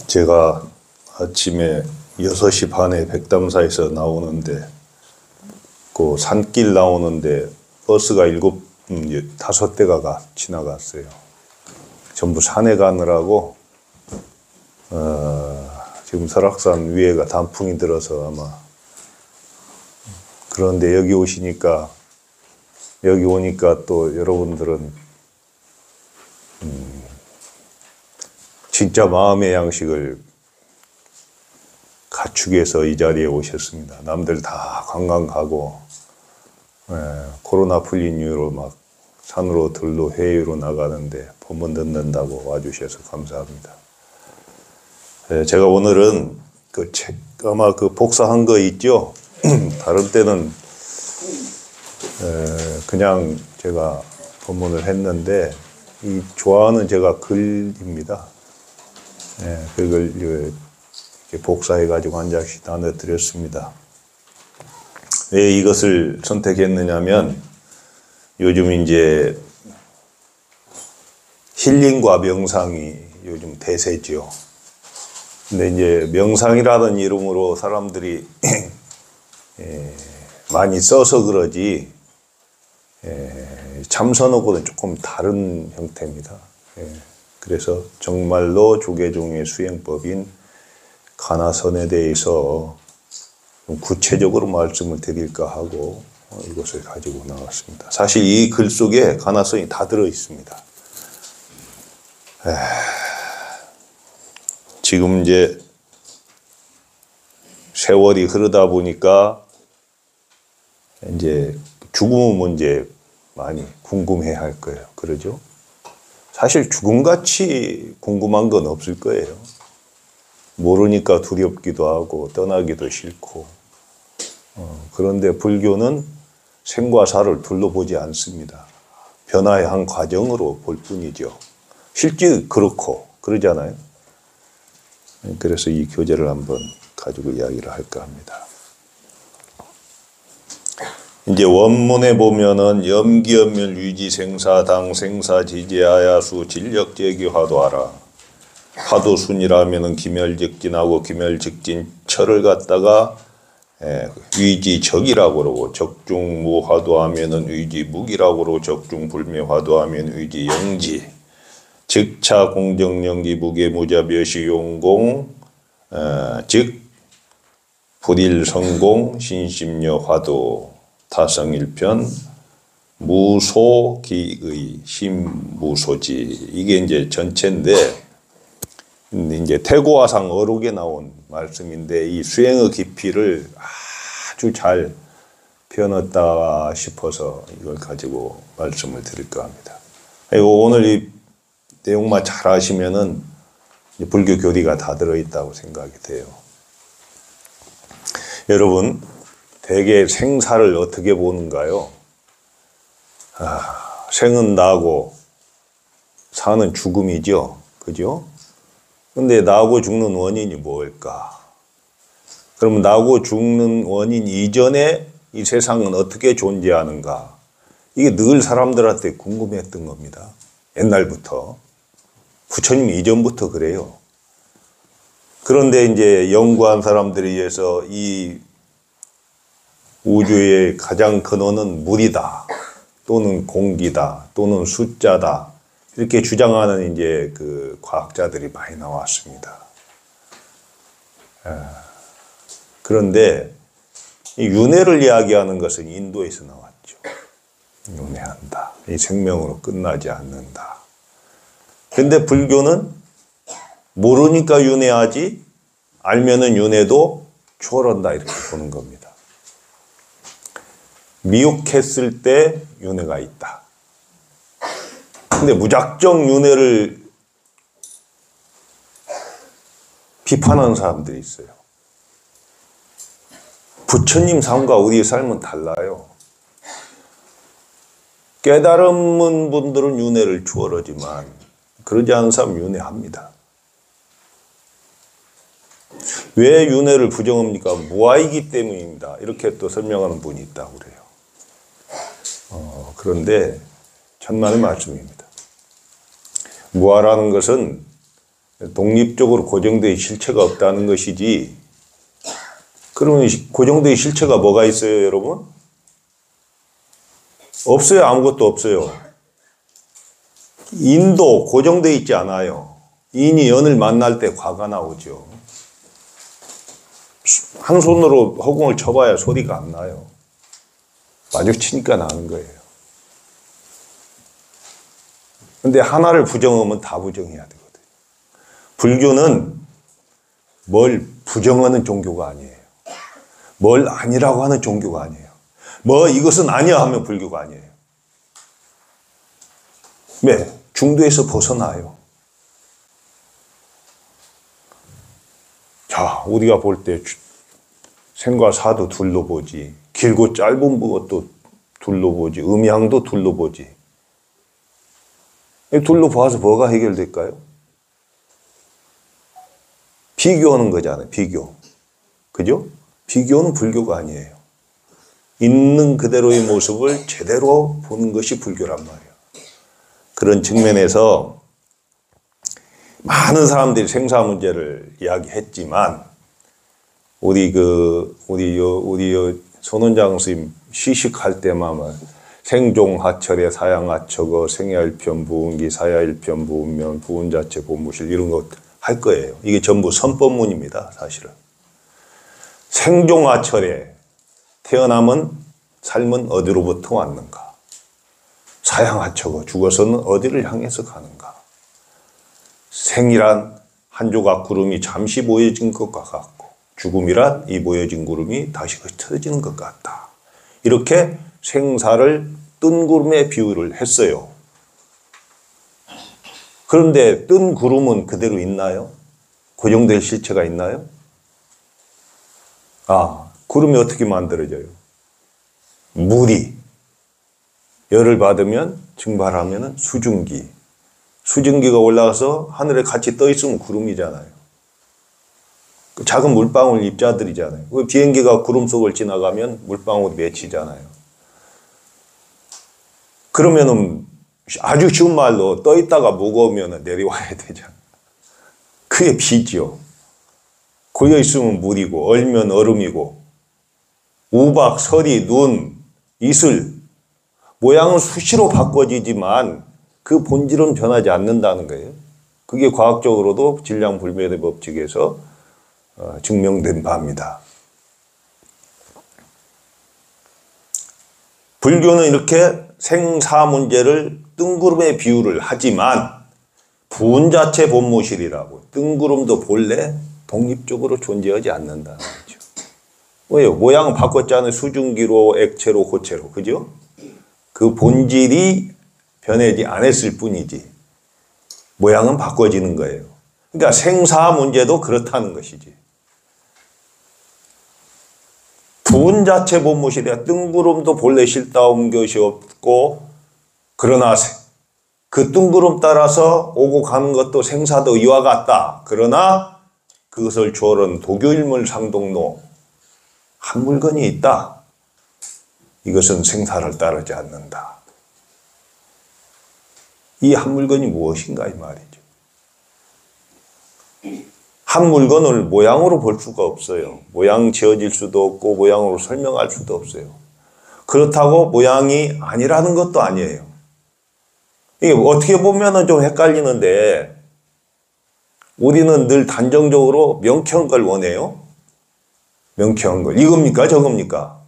제가 아침에 6시 반에 백담사에서 나오는데 그 산길 나오는데 버스가 5대가 지나갔어요. 전부 산에 가느라고 지금 설악산 위에가 단풍이 들어서 아마 그런데 여기 오니까 또 여러분들은 진짜 마음의 양식을 갖추기 위해서 이 자리에 오셨습니다. 남들 다 관광 가고 코로나 풀린 이후로 막 산으로 들로 회의로 나가는데 법문 듣는다고 와주셔서 감사합니다. 제가 오늘은 그 책 아마 그 복사한 거 있죠? 다른 때는 그냥 제가 법문을 했는데 이 좋아하는 제가 글입니다. 그걸 이렇게 복사해가지고 한 장씩 나눠드렸습니다. 왜 이것을 선택했느냐면 요즘 이제 힐링과 명상이 요즘 대세죠. 근데 이제 명상이라는 이름으로 사람들이 많이 써서 그러지 참선하고는 조금 다른 형태입니다. 그래서 정말로 조계종의 수행법인 가나선에 대해서 좀 구체적으로 말씀을 드릴까 하고 이것을 가지고 나왔습니다. 사실 이 글 속에 가나선이 다 들어 있습니다. 지금 이제 세월이 흐르다 보니까 이제 죽음의 문제 많이 궁금해 할 거예요. 그러죠? 사실 죽음같이 궁금한 건 없을 거예요. 모르니까 두렵기도 하고 떠나기도 싫고. 그런데 불교는 생과 사를 둘러보지 않습니다. 변화의 한 과정으로 볼 뿐이죠. 실제 그렇고 그러잖아요. 그래서 이 교재를 한번 가지고 이야기를 할까 합니다. 이제 원문에 보면은 염기염멸 위지생사당 생사지지하야수 진력제기 화도하라. 화도순이라면은 기멸직진하고 기멸직진 철을 갖다가 위지적이라고 그러고 적중무화도하면은 위지묵이라고 그러고 적중불매화도하면 위지영지. 즉차 공정영기 무게무자 묘시용공 즉 불일성공 신심여 화도 타성일편 무소기의 심무소지. 이게 이제 전체인데 이제 태고화상 어록에 나온 말씀인데 이 수행의 깊이를 아주 잘 표현했다 싶어서 이걸 가지고 말씀을 드릴까 합니다. 그리고 오늘 이 내용만 잘 아시면은 불교 교리가 다 들어있다고 생각이 돼요. 여러분, 대개 생사를 어떻게 보는가요? 생은 나고 사는 죽음이죠. 그죠? 근데 나고 죽는 원인이 뭘까? 그러면 나고 죽는 원인 이전에 이 세상은 어떻게 존재하는가? 이게 늘 사람들한테 궁금했던 겁니다. 옛날부터. 부처님 이전부터 그래요. 그런데 이제 연구한 사람들에 의해서 이 우주의 가장 근원은 물이다, 또는 공기다, 또는 숫자다, 이렇게 주장하는 이제 그 과학자들이 많이 나왔습니다. 그런데 이 윤회를 이야기하는 것은 인도에서 나왔죠. 윤회한다. 이 생명으로 끝나지 않는다. 근데 불교는 모르니까 윤회하지, 알면은 윤회도 초월한다, 이렇게 보는 겁니다. 미혹했을 때 윤회가 있다. 근데 무작정 윤회를 비판하는 사람들이 있어요. 부처님 삶과 우리의 삶은 달라요. 깨달은 분들은 윤회를 초월하지만 그러지 않은 사람은 윤회합니다. 왜 윤회를 부정합니까? 무아이기 때문입니다. 이렇게 또 설명하는 분이 있다고 그래요. 그런데 천만의 말씀입니다. 무아라는 것은 독립적으로 고정된 실체가 없다는 것이지. 그러면 고정된 실체가 뭐가 있어요, 여러분? 없어요. 아무것도 없어요. 인도 고정되어 있지 않아요. 인이 연을 만날 때 과가 나오죠. 한 손으로 허공을 쳐봐야 소리가 안 나요. 마주치니까 나는 거예요. 근데 하나를 부정하면 다 부정해야 되거든요. 불교는 뭘 부정하는 종교가 아니에요. 뭘 아니라고 하는 종교가 아니에요. 뭐 이것은 아니야 하면 불교가 아니에요. 왜? 중도에서 벗어나요. 자, 우리가 볼 때 생과 사도 둘러보지, 길고 짧은 것도 둘러보지, 음양도 둘러보지. 둘러봐서 뭐가 해결될까요? 비교하는 거잖아요. 비교. 그죠? 비교는 불교가 아니에요. 있는 그대로의 모습을 제대로 보는 것이 불교란 말이에요. 그런 측면에서 많은 사람들이 생사 문제를 이야기했지만 우리 손원장 스님 시식할 때만 생종하철에 사양하처거 생야일편 부운기 사야일편 부운면 부운자체 본무실 이런 것 할 거예요. 이게 전부 선법문입니다. 사실은. 생종하철에 태어남은 삶은 어디로부터 왔는가? 사양하처거 죽어서는 어디를 향해서 가는가? 생이란 한 조각 구름이 잠시 모여진 것과 같고 죽음이란 이 모여진 구름이 다시 흩어지는 것 같다. 이렇게 생사를 뜬 구름에 비유를 했어요. 그런데 뜬 구름은 그대로 있나요? 고정될 실체가 있나요? 구름이 어떻게 만들어져요? 물이 열을 받으면 증발하면 수증기. 수증기가 올라가서 하늘에 같이 떠 있으면 구름이잖아요. 작은 물방울 입자들이잖아요. 비행기가 구름 속을 지나가면 물방울이 맺히잖아요. 그러면은 아주 쉬운 말로 떠 있다가 무거우면 내려와야 되잖아요. 그게 비죠. 고여 있으면 물이고 얼면 얼음이고 우박, 서리, 눈, 이슬 모양은 수시로 바꿔지지만 그 본질은 변하지 않는다는 거예요. 그게 과학적으로도 질량불매의 법칙에서 증명된 바입니다. 불교는 이렇게 생사 문제를 뜬구름에 비유를 하지만 부운자체 본무실이라고 뜬구름도 본래 독립적으로 존재하지 않는다는 거죠. 왜요? 모양은 바꿨잖아요. 수증기로 액체로 고체로. 그죠? 그 본질이 변하지 않았을 뿐이지 모양은 바꿔지는 거예요. 그러니까 생사 문제도 그렇다는 것이지. 부운자체 본무실이야. 뜬구름도 본래 실다운 것이 없고 그러나 그 뜬구름 따라서 오고 가는 것도 생사도 이와 같다. 그러나 그것을 초월한 도교일물 상동로 한 물건이 있다. 이것은 생사를 따르지 않는다. 이 한 물건이 무엇인가 이 말이죠. 한 물건을 모양으로 볼 수가 없어요. 모양 지어질 수도 없고 모양으로 설명할 수도 없어요. 그렇다고 모양이 아니라는 것도 아니에요. 이게 어떻게 보면 좀 헷갈리는데 우리는 늘 단정적으로 명쾌한 걸 원해요. 명쾌한 걸. 이겁니까? 저겁니까?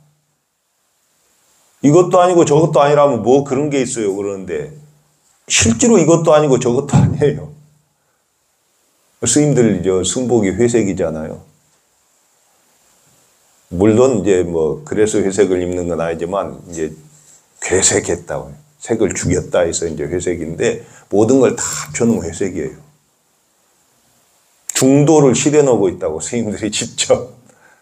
이것도 아니고 저것도 아니라면 뭐 그런 게 있어요. 그러는데 실제로 이것도 아니고 저것도 아니에요. 스님들 승복이 회색이잖아요. 물론 이제 뭐 그래서 회색을 입는 건 아니지만 이제 괴색했다고 색을 죽였다 해서 이제 회색인데 모든 걸 다 펴놓은 회색이에요. 중도를 실현하고 있다고 스님들이 직접.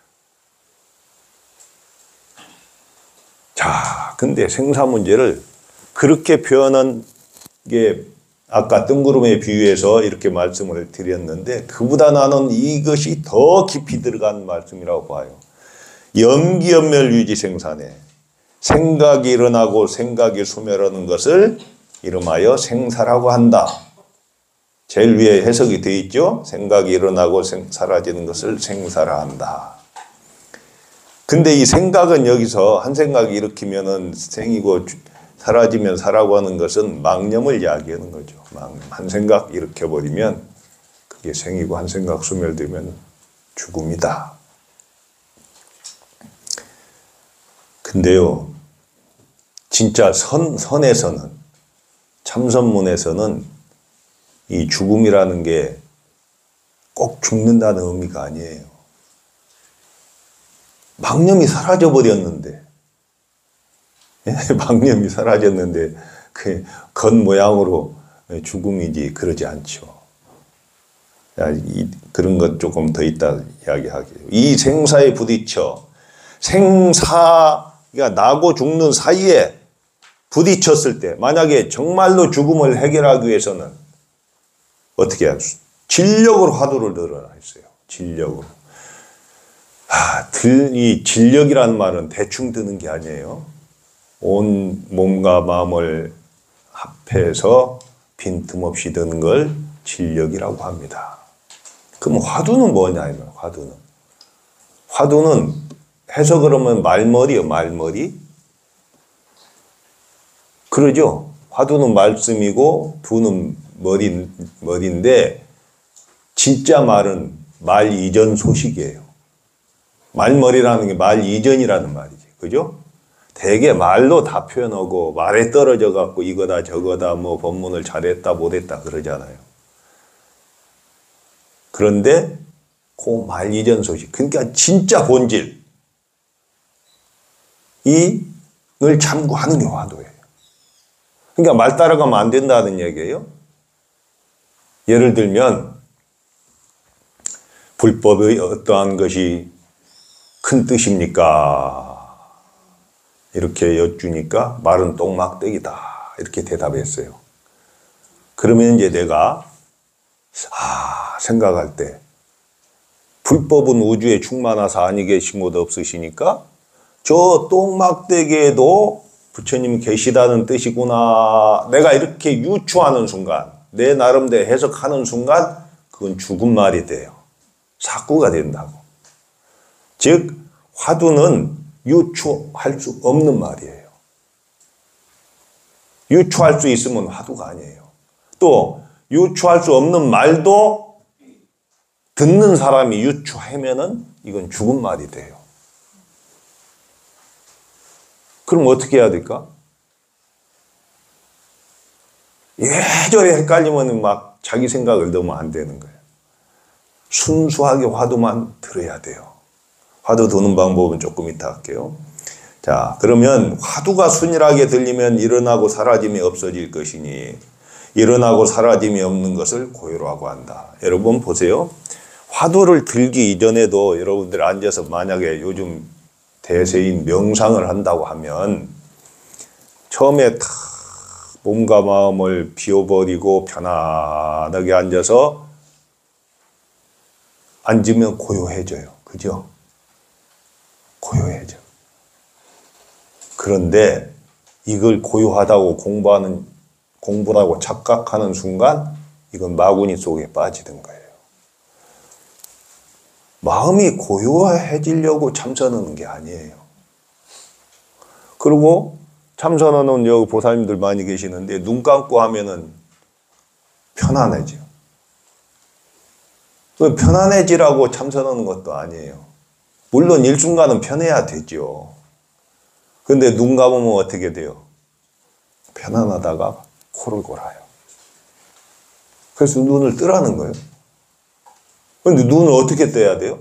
자, 근데 생사 문제를 그렇게 표현한 게 아까 뜬구름에 비유해서 이렇게 말씀을 드렸는데 그보다 나는 이것이 더 깊이 들어간 말씀이라고 봐요. 염기연멸유지생사네. 생각이 일어나고 생각이 소멸하는 것을 이름하여 생사라고 한다. 제일 위에 해석이 되어 있죠. 생각이 일어나고 사라지는 것을 생사라 한다. 근데 이 생각은 여기서 한 생각이 일으키면은 생이고 사라지면 사라고 하는 것은 망념을 이야기하는 거죠. 한 생각 일으켜버리면 그게 생이고 한 생각 소멸되면 죽음이다. 근데요, 진짜 선에서는, 참선문에서는 이 죽음이라는 게 꼭 죽는다는 의미가 아니에요. 망념이 사라져버렸는데, 망념이 사라졌는데, 그 겉모양으로 죽음이지, 그러지 않죠. 그런 것 조금 더 이따 이야기하게요. 이 생사에 부딪혀, 생사가 나고 죽는 사이에 부딪혔을 때, 만약에 정말로 죽음을 해결하기 위해서는 어떻게 해야 수? 진력으로 화두를 늘어나 있어요. 진력으로. 이 진력이라는 말은 대충 드는 게 아니에요. 온 몸과 마음을 합해서 빈틈없이 드는 걸 진력이라고 합니다. 그럼 화두는 뭐냐, 화두는. 화두는 해석을 하면 말머리요, 말머리. 그러죠? 화두는 말씀이고, 두는 머리인데, 진짜 말은 말 이전 소식이에요. 말머리라는 게 말 이전이라는 말이지. 그죠? 되게 말로 다 표현하고, 말에 떨어져 갖고 이거다 저거다 뭐 법문을 잘했다 못했다 그러잖아요. 그런데 그 말 이전 소식, 그러니까 진짜 본질, 이걸 참고하는 게 화두예요. 그러니까 말 따라가면 안 된다는 얘기예요. 예를 들면 불법의 어떠한 것이 큰 뜻입니까? 이렇게 여쭈니까 말은 똥막대기다. 이렇게 대답했어요. 그러면 이제 내가 생각할 때 불법은 우주에 충만하사 아니 계신 곳 없으시니까 저 똥막대기에도 부처님이 계시다는 뜻이구나. 내가 이렇게 유추하는 순간, 내 나름대로 해석하는 순간 그건 죽은 말이 돼요. 사구가 된다고. 즉 화두는 유추할 수 없는 말이에요. 유추할 수 있으면 화두가 아니에요. 또 유추할 수 없는 말도 듣는 사람이 유추하면은 이건 죽은 말이 돼요. 그럼 어떻게 해야 될까? 예전에 헷갈리면 막 자기 생각을 넣으면 안 되는 거예요. 순수하게 화두만 들어야 돼요. 화두 도는 방법은 조금 이따 할게요. 자, 그러면 화두가 순일하게 들리면 일어나고 사라짐이 없어질 것이니 일어나고 사라짐이 없는 것을 고요라고 한다. 여러분 보세요. 화두를 들기 이전에도 여러분들 앉아서 만약에 요즘 대세인 명상을 한다고 하면 처음에 탁 몸과 마음을 비워버리고 편안하게 앉아서 앉으면 고요해져요. 그죠? 고요해져. 그런데 이걸 고요하다고 공부라고 착각하는 순간 이건 마구니 속에 빠지는 거예요. 마음이 고요해지려고 참선하는 게 아니에요. 그리고 참선하는 여기 보살님들 많이 계시는데 눈 감고 하면은 편안해져. 편안해지라고 참선하는 것도 아니에요. 물론 일순간은 편해야 되죠. 근데 눈 감으면 어떻게 돼요? 편안하다가 코를 골아요. 그래서 눈을 뜨라는 거예요. 근데 눈을 어떻게 떠야 돼요?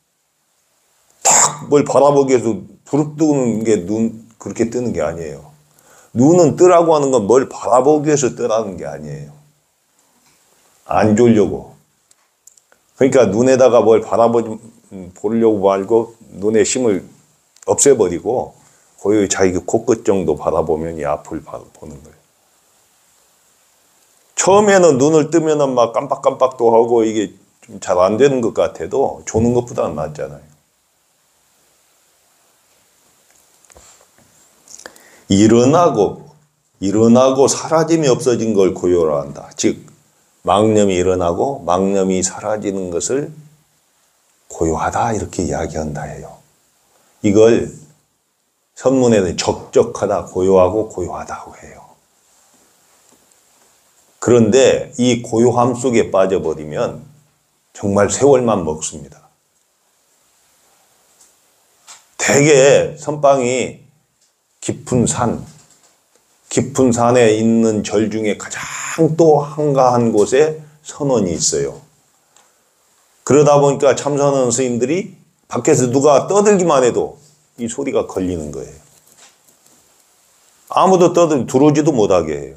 딱 뭘 바라보기 위해서 부릅뜨는 게 그렇게 뜨는 게 아니에요. 눈은 뜨라고 하는 건 뭘 바라보기 위해서 뜨라는 게 아니에요. 안 졸려고. 그러니까 눈에다가 뭘 보려고 말고 눈의 힘을 없애버리고 고요히 자기 코끝 정도 바라보면 이 앞을 보는 거예요. 처음에는 눈을 뜨면은 막 깜빡깜빡도 하고 이게 좀 잘 안 되는 것 같아도 조는 것보다는 낫잖아요. 일어나고 사라짐이 없어진 걸 고요라 한다. 즉 망념이 일어나고 망념이 사라지는 것을 고요하다 이렇게 이야기한다 해요. 이걸 선문에는 적적하다, 고요하고 고요하다고 해요. 그런데 이 고요함 속에 빠져버리면 정말 세월만 먹습니다. 대개 선방이 깊은 산에 있는 절 중에 가장 또 한가한 곳에 선원이 있어요. 그러다 보니까 참선원 스님들이 밖에서 누가 떠들기만 해도 이 소리가 걸리는 거예요. 아무도 들어오지도 못하게 해요.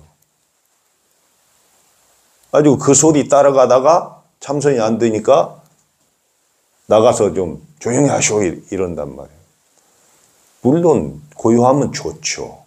가지고 그 소리 따라가다가 참선이 안 되니까 나가서 좀 조용히 하시오 이런단 말이에요. 물론 고요하면 좋죠.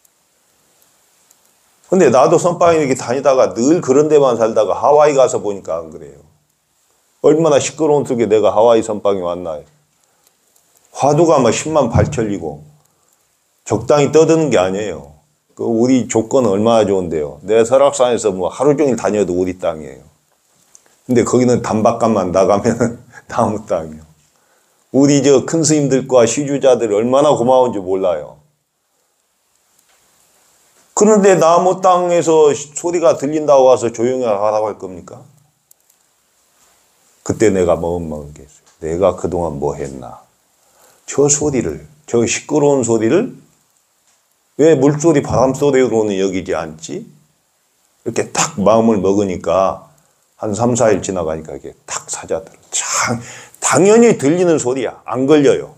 근데 나도 선방에 이렇게 다니다가 늘 그런 데만 살다가 하와이 가서 보니까 안 그래요. 얼마나 시끄러운 속에 내가 하와이 선방에 왔나요? 화두가 막 10만 8천이고 적당히 떠드는 게 아니에요. 그 우리 조건은 얼마나 좋은데요. 내 설악산에서 뭐 하루 종일 다녀도 우리 땅이에요. 근데 거기는 단박간만 나가면 다음 땅이에요. 우리 저 큰 스님들과 시주자들 얼마나 고마운지 몰라요. 그런데 나무 땅에서 소리가 들린다고 와서 조용히 하라고 할 겁니까? 그때 내가 먹은 게 있어요. 내가 그동안 뭐 했나? 저 소리를, 저 시끄러운 소리를 왜 물소리, 바람소리로는 여기지 않지? 이렇게 딱 마음을 먹으니까 한 3, 4일 지나가니까 이게 탁 사자들어. 당연히 들리는 소리야. 안 걸려요.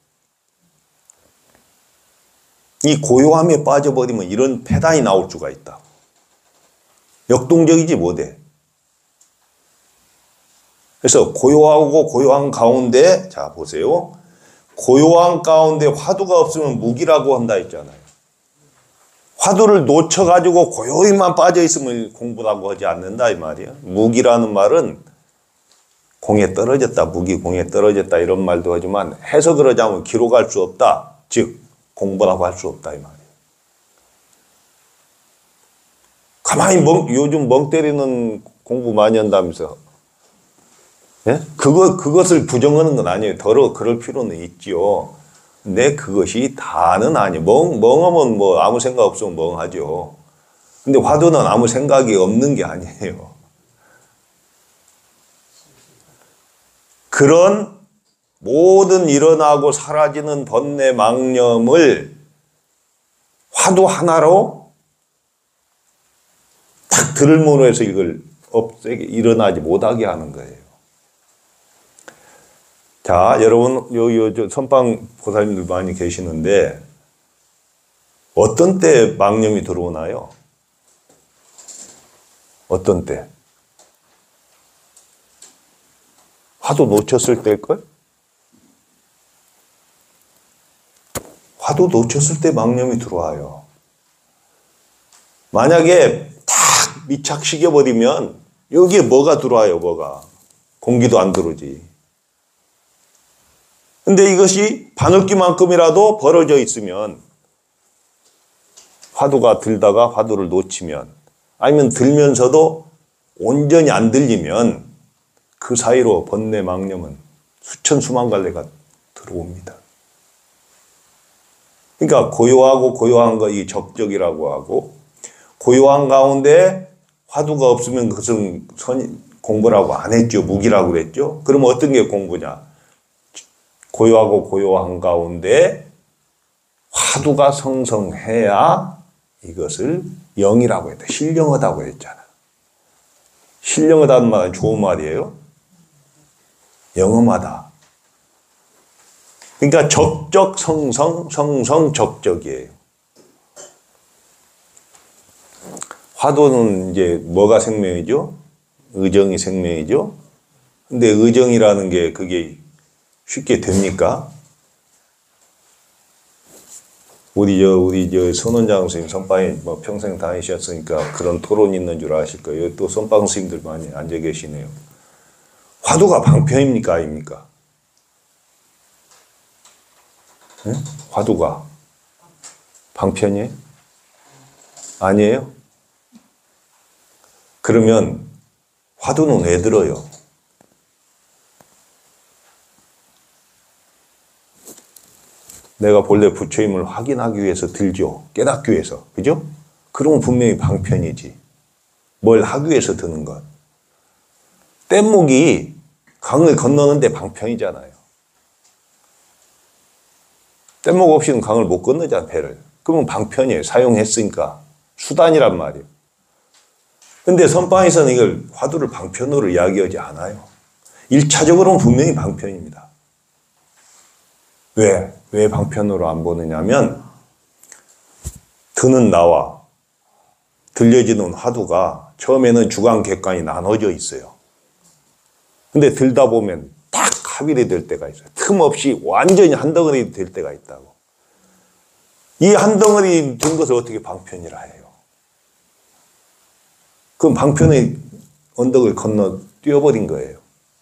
이 고요함에 빠져버리면 이런 패단이 나올 수가 있다. 역동적이지 못해. 그래서 고요하고 고요한 가운데, 자 보세요. 고요한 가운데 화두가 없으면 무기라고 한다 했잖아요. 화두를 놓쳐가지고 고요히만 빠져있으면 공부라고 하지 않는다 이 말이에요. 무기라는 말은 공에 떨어졌다, 무기 공에 떨어졌다 이런 말도 하지만 해석을 하자면 기록할 수 없다. 즉 공부라고 할 수 없다 이 말이에요. 가만히 요즘 멍 때리는 공부 많이 한다면서. 예? 그것을 부정하는 건 아니에요. 그럴 필요는 있지요. 근데 그것이 다는 아니에요. 멍하면 뭐 아무 생각 없으면 멍하죠. 근데 화두는 아무 생각이 없는 게 아니에요. 그런 모든 일어나고 사라지는 번뇌 망념을 화두 하나로 딱 들을므로 해서 이걸 없애게 일어나지 못하게 하는 거예요. 자, 여러분, 여기 선방 보살님들 많이 계시는데, 어떤 때 망념이 들어오나요? 어떤 때? 화두 놓쳤을 때일걸? 화두 놓쳤을 때 망념이 들어와요. 만약에 탁 미착시켜버리면, 여기에 뭐가 들어와요, 뭐가? 공기도 안 들어오지. 근데 이것이 바늘기만큼이라도 벌어져 있으면 화두가 들다가 화두를 놓치면 아니면 들면서도 온전히 안 들리면 그 사이로 번뇌 망념은 수천 수만 갈래가 들어옵니다. 그러니까 고요하고 고요한 거 이 적적이라고 하고 고요한 가운데 화두가 없으면 그것은 공부라고 안 했죠. 무기라고 그랬죠. 그러면 어떤 게 공부냐? 고요하고 고요한 가운데 화두가 성성해야 이것을 영이라고 했다. 신령하다고 했잖아. 신령하다는 말은 좋은 말이에요. 영험하다. 그러니까 적적 성성, 성성 적적이에요. 화두는 이제 뭐가 생명이죠? 의정이 생명이죠. 근데 의정이라는 게 그게 쉽게 됩니까? 우리 선원장 선생님 선방에 뭐 평생 다니셨으니까 그런 토론 있는 줄 아실 거예요. 또 선방 스님들 많이 앉아 계시네요. 화두가 방편입니까? 아닙니까? 네? 화두가 방편이에요? 아니에요? 그러면 화두는 왜 들어요? 내가 본래 부처임을 확인하기 위해서 들죠. 깨닫기 위해서. 그죠? 그러면 분명히 방편이지. 뭘 하기 위해서 드는 것. 뗏목이 강을 건너는데 방편이잖아요. 뗏목 없이는 강을 못 건너잖아, 배를. 그러면 방편이에요. 사용했으니까. 수단이란 말이에요. 근데 선방에서는 이걸 화두를 방편으로 이야기하지 않아요. 1차적으로는 분명히 방편입니다. 왜 방편으로 안 보느냐면 드는 나와 들려지는 화두가 처음에는 주관, 객관이 나눠져 있어요. 근데 들다 보면 딱 합일이 될 때가 있어요. 틈없이 완전히 한 덩어리 될 때가 있다고. 이 한 덩어리 된 것을 어떻게 방편이라 해요? 그럼 방편의 언덕을 건너 뛰어버린 거예요.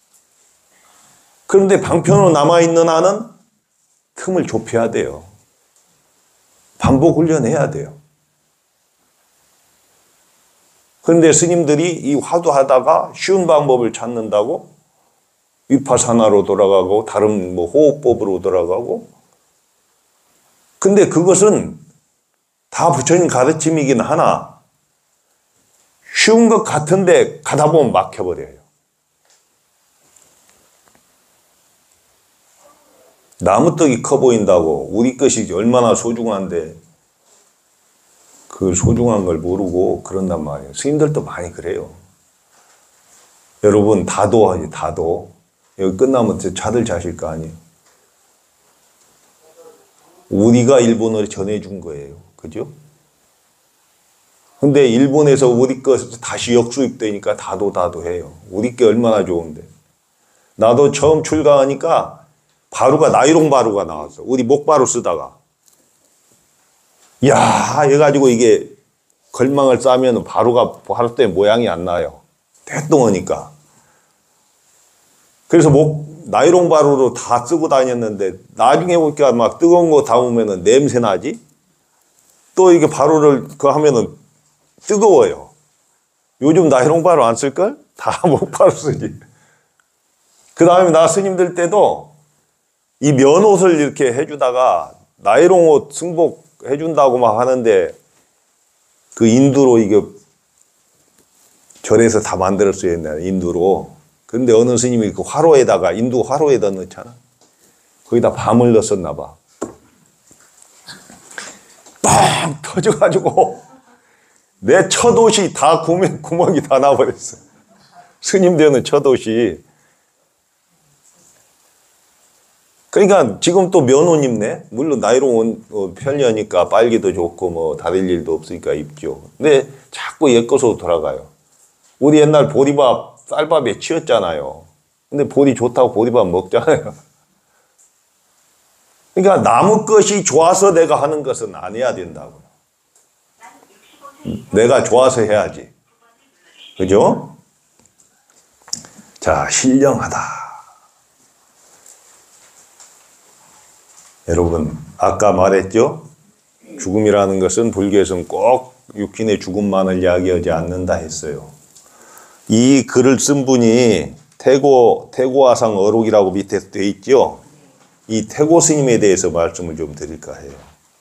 그런데 방편으로 남아있는 한은 틈을 좁혀야 돼요. 반복 훈련해야 돼요. 그런데 스님들이 이 화두하다가 쉬운 방법을 찾는다고 위파사나로 돌아가고 다른 뭐 호흡법으로 돌아가고, 근데 그것은 다 부처님 가르침이긴 하나 쉬운 것 같은데 가다 보면 막혀버려요. 나무떡이 커 보인다고 우리 것이 얼마나 소중한데 그 소중한 걸 모르고 그런단 말이에요. 스님들도 많이 그래요. 여러분 다도하지, 다도. 여기 끝나면 자들 자실 거 아니에요. 우리가 일본어를 전해준 거예요. 그죠? 근데 일본에서 우리 거 다시 역수입되니까 다도 해요. 우리 게 얼마나 좋은데. 나도 처음 출가하니까 바루가 나이롱 바루가 나왔어. 우리 목바루 쓰다가. 야, 해가지고 이게 걸망을 싸면 바루가 바루 때문에 모양이 안 나요. 대똥하니까. 그래서 나이롱 바루로 다 쓰고 다녔는데 나중에 보니까 막 뜨거운 거 담으면 냄새 나지? 또 이게 바루를 그거 하면은 뜨거워요. 요즘 나이롱 바루 안 쓸걸? 다 목바루 쓰지. 그 다음에 나 스님들 때도 이 면옷을 이렇게 해주다가 나이롱 옷 승복 해준다고 막 하는데 그 인두로 이게 절에서 다 만들었어요. 옛날에 인두로. 근데 어느 스님이 그 화로에다가 인두 화로에다 넣잖아. 거기다 밤을 넣었나 봐. 빵 터져가지고 내 첫 옷이 다 구멍이 다 나버렸어. 스님 되는 첫 옷이. 그러니까 지금 또 면옷 입네. 물론 나이롱 옷 편리하니까 빨기도 좋고 뭐 다릴 일도 없으니까 입죠. 근데 자꾸 옛 것으로 돌아가요. 우리 옛날 보리밥 쌀밥에 치였잖아요. 근데 보리 좋다고 보리밥 먹잖아요. 그러니까 나무 것이 좋아서 내가 하는 것은 안 해야 된다고요. 내가 좋아서 해야지. 그죠? 자, 신령하다. 여러분, 아까 말했죠? 죽음이라는 것은 불교에서는 꼭 육신의 죽음만을 이야기하지 않는다 했어요. 이 글을 쓴 분이 태고화상 어록이라고 밑에 돼 있죠? 이 태고 스님에 대해서 말씀을 좀 드릴까 해요.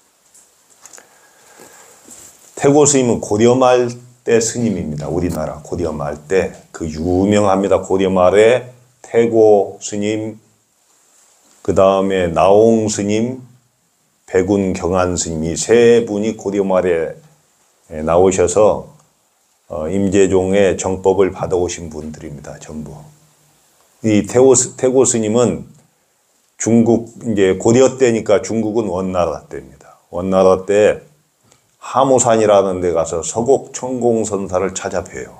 태고 스님은 고려말 때 스님입니다. 우리나라 고려말 때. 그 유명합니다. 고려말에 태고 스님, 그 다음에 나옹 스님, 백운 경안 스님, 이 세 분이 고려말에 나오셔서 임재종의 정법을 받아오신 분들입니다. 전부. 이 태고 스님은 중국, 이제 고려 때니까 중국은 원나라 때입니다. 원나라 때 하무산이라는 데 가서 서곡 천공선사를 찾아뵈요.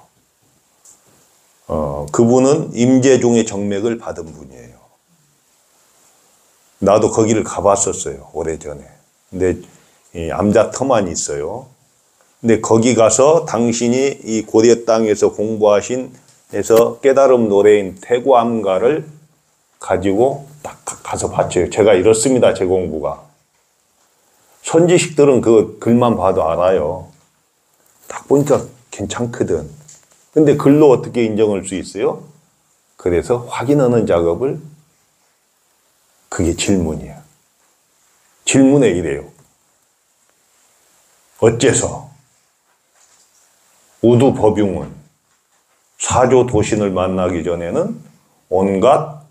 그분은 임재종의 정맥을 받은 분이에요. 나도 거기를 가봤었어요. 오래전에. 근데 암자터만 있어요. 근데 거기 가서 당신이 이 고려 땅에서 공부하신 해서 깨달음 노래인 태고암가를 가지고 딱 가서 봤죠. 제가 이렇습니다. 제 공부가. 선지식들은 그 글만 봐도 알아요. 딱 보니까 괜찮거든. 근데 글로 어떻게 인정할 수 있어요? 그래서 확인하는 작업을, 그게 질문이야. 질문에 이래요. 어째서 우두법융은 사조 도신을 만나기 전에는 온갖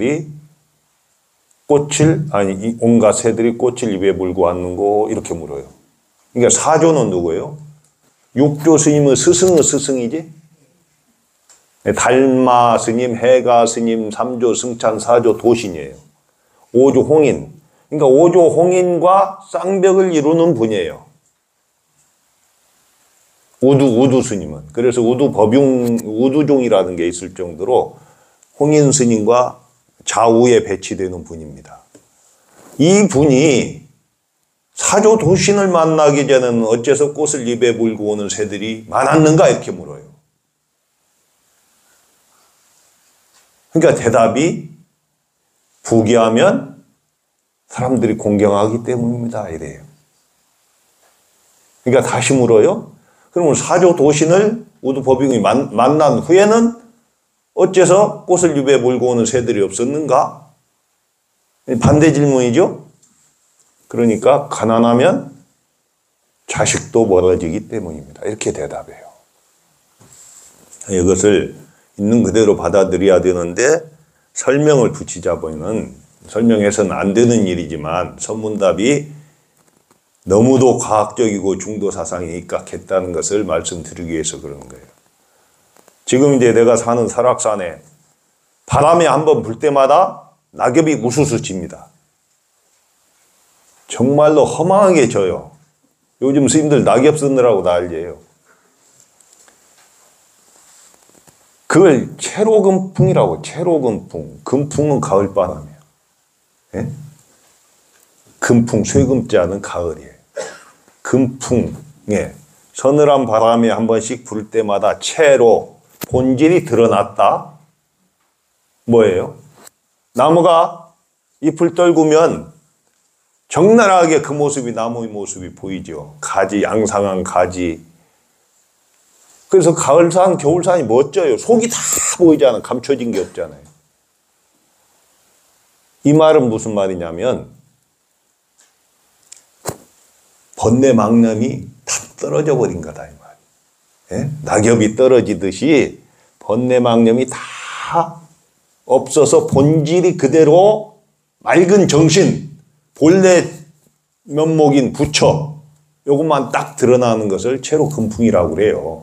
새들이 꽃을 입에 물고 왔는고, 이렇게 물어요. 그러니까 사조는 누구예요? 육조 스님의 스승의 스승이지? 달마 스님, 해가 스님, 삼조 승찬, 사조 도신이에요. 오조 홍인. 그러니까 오조 홍인과 쌍벽을 이루는 분이에요. 우두 스님은. 그래서 우두종이라는 게 있을 정도로 홍인 스님과 좌우에 배치되는 분입니다. 이 분이 사조 도신을 만나기 전에는 어째서 꽃을 입에 물고 오는 새들이 많았는가, 이렇게 물어요. 그러니까 대답이 부귀하면 사람들이 공경하기 때문입니다, 이래요. 그러니까 다시 물어요. 그러면 사조 도신을 우두법융이 만난 후에는 어째서 꽃을 입에 물고 오는 새들이 없었는가? 반대 질문이죠. 그러니까 가난하면 자식도 멀어지기 때문입니다, 이렇게 대답해요. 이것을 있는 그대로 받아들여야 되는데, 설명을 붙이자 보면 설명해서는 안 되는 일이지만 선문답이 너무도 과학적이고 중도 사상에 입각했다는 것을 말씀드리기 위해서 그런 거예요. 지금 이제 내가 사는 설악산에 바람이 한번 불 때마다 낙엽이 우수수 칩니다. 정말로 허망하게 져요. 요즘 스님들 낙엽 쓰느라고 난리예요. 그걸 채로금풍이라고. 채로금풍. 금풍은 가을바람이에요. 예? 금풍, 쇠금자는 가을이에요. 금풍에 서늘한 바람이 한 번씩 불 때마다 채로 본질이 드러났다. 뭐예요? 나무가 잎을 떨구면 적나라하게 그 모습이, 나무의 모습이 보이죠. 가지, 양상한 가지. 그래서 가을산, 겨울산이 멋져요. 속이 다 보이잖아요. 감춰진 게 없잖아요. 이 말은 무슨 말이냐면, 번뇌 망념이 다 떨어져 버린 거다, 이 말. 예? 낙엽이 떨어지듯이 번뇌 망념이 다 없어서 본질이 그대로 맑은 정신, 본래 면목인 부처, 요것만 딱 드러나는 것을 채로금풍이라고 그래요.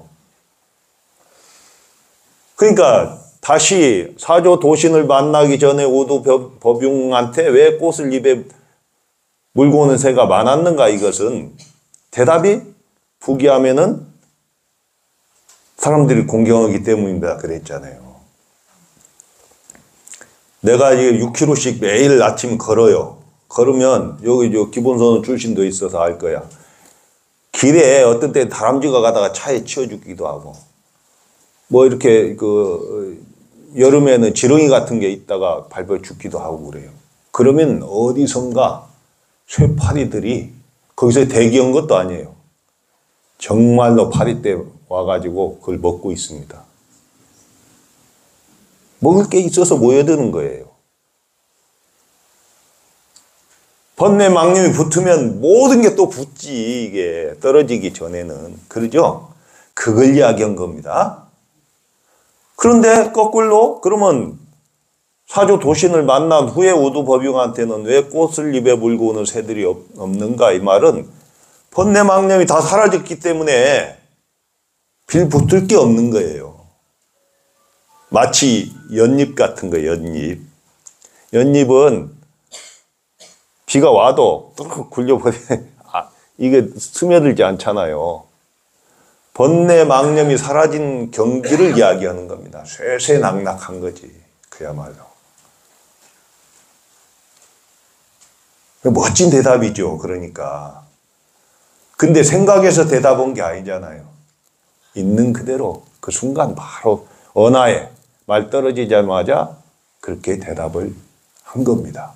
그러니까 다시 사조 도신을 만나기 전에 우두법융한테 왜 꽃을 입에 물고 오는 새가 많았는가, 이것은 대답이 부귀하면은 사람들이 공경하기 때문입니다, 그랬잖아요. 내가 이게 6km씩 매일 아침 걸어요. 걸으면 여기 기본선언 출신도 있어서 알 거야. 길에 어떤 때 다람쥐가 가다가 차에 치여 죽기도 하고, 뭐 이렇게 여름에는 지렁이 같은 게 있다가 밟아 죽기도 하고 그래요. 그러면 어디선가 쇠파리들이 거기서 대기한 것도 아니에요. 정말로 파리떼 와가지고 그걸 먹고 있습니다. 먹을 게 있어서 모여드는 거예요. 번뇌 망념이 붙으면 모든 게 또 붙지, 이게 떨어지기 전에는. 그러죠? 그걸 이야기한 겁니다. 그런데 거꾸로, 그러면 사조 도신을 만난 후에 우두법융한테는 왜 꽃을 입에 물고 오는 새들이 없는가, 이 말은 번뇌 망념이 다 사라졌기 때문에 빌붙을 게 없는 거예요. 마치 연잎 같은 거예요, 연잎. 연잎은 비가 와도 뚝 굴려버리면 이게 스며들지 않잖아요. 번뇌 망념이 사라진 경지를 이야기하는 겁니다. 쇠쇠낙낙한 거지, 그야말로. 멋진 대답이죠, 그러니까. 근데 생각해서 대답한 게 아니잖아요. 있는 그대로 그 순간 바로 언하에 말 떨어지자마자 그렇게 대답을 한 겁니다.